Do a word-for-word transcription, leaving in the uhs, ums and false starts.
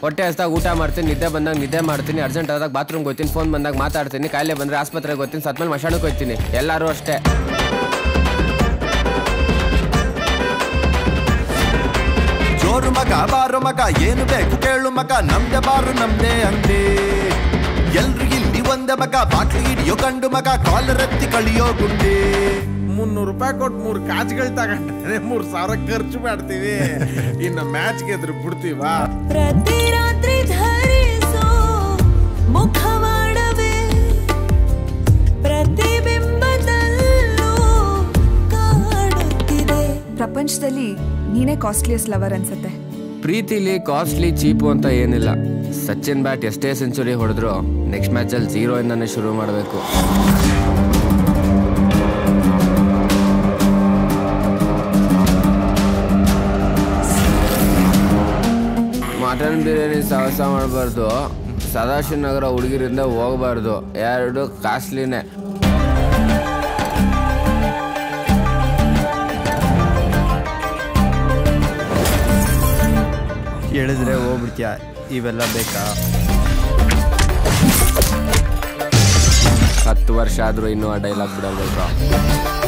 ಹೊಟ್ಟೆ ಹಸ್ದಾಗ ಊಟ ಮಾಡ್ತೀನಿ, ನಿದ್ದೆ ಬಂದಾಗ ನಿದ್ದೆ ಮಾಡ್ತೀನಿ, ಅರ್ಜೆಂಟ್ ಆದಾಗ ಬಾತ್ರೂಮ್ಗೆ ಹೋಗ್ತೀನಿ, ಫೋನ್ ಬಂದಾಗ ಮಾತಾಡ್ತೀನಿ, ಕಾಯಿಲೆ ಬಂದರೆ ಆಸ್ಪತ್ರೆಗೆ ಹೋಗ್ತೀನಿ, ಸತ್ಮೇಲೆ ಮಶಾಣಕ್ಕೆ ಹೋಗ್ತೀನಿ. ಎಲ್ಲರೂ ಅಷ್ಟೇ. ಜೋರು ಮಗ ಬಾರು ಮಗ ಏನು ಬೇಕು ಕೇಳು ಮಗ, ನಮ್ದೆ ಬಾರು ನಮ್ದೆ ಅಂಗಡಿ. ಎಲ್ರು ಇಲ್ಲಿ ಒಂದೇ ಮಗ, ಬಾಟ್ಲಿ ಹಿಡಿಯೋ ಕಂಡು ಮಗ, ಕಾಲರ್ ಎತ್ತಿ ಕಳಿಯೋ ಗುಂಡಿ. ಮುನ್ನೂರು ರೂಪಾಯಿ ಕೊಟ್ಟು ಮೂರು ಕಾಜ್ಗಳು ತಗೊಂಡ್ರೆ ಮೂರ್ ಸಾವಿರ ಖರ್ಚು ಮಾಡ್ತೀವಿ. ಇನ್ನು ಮ್ಯಾಚ್ ಗೆದ್ರು ಬಿಡ್ತೀವ. ಪ್ರತಿ ರಾತ್ರಿ ಧರಿಸೋ ಮುಖವಾಡವೇ ಪ್ರತಿಬಿಂಬದಲ್ಲೂ ಕಾಡುತ್ತಿದೆ. ಪ್ರಪಂಚದಲ್ಲಿ ನೀನೇ ಕಾಸ್ಟ್ಲಿಯಸ್ಟ್ ಲವರ್ ಅನ್ಸುತ್ತೆ. ಪ್ರೀತಿಲಿ ಕಾಸ್ಟ್ಲಿ ಚೀಪು ಅಂತ ಏನಿಲ್ಲ. ಸಚಿನ್ ಬ್ಯಾಟ್ ಎಷ್ಟೇ ಸೆಂಚುರಿ ಹೊಡೆದ್ರು ನೆಕ್ಸ್ಟ್ ಮ್ಯಾಚಲ್ಲಿ ಝೀರೋ ಇಂದಾನೆ ಶುರು ಮಾಡಬೇಕು. ಮಟನ್ ಬಿರಿಯಾನಿ ಸಾಹಸ ಮಾಡಬಾರ್ದು, ಸದಾಶಿವನಗರ ಹುಡುಗಿರಿಂದ ಹೋಗಬಾರ್ದು, ಎರಡು ಕಾಸ್ಟ್ಲಿನೇ. ಹೇಳಿದ್ರೆ ಹೋಗ್ಬಿಡ್ತೀಯ, ಇವೆಲ್ಲ ಬೇಕಾ? ಹತ್ತು ವರ್ಷ ಆದರೂ ಇನ್ನೂ ಆ ಡೈಲಾಗ್ ಬಿಡಲ್ವಾ?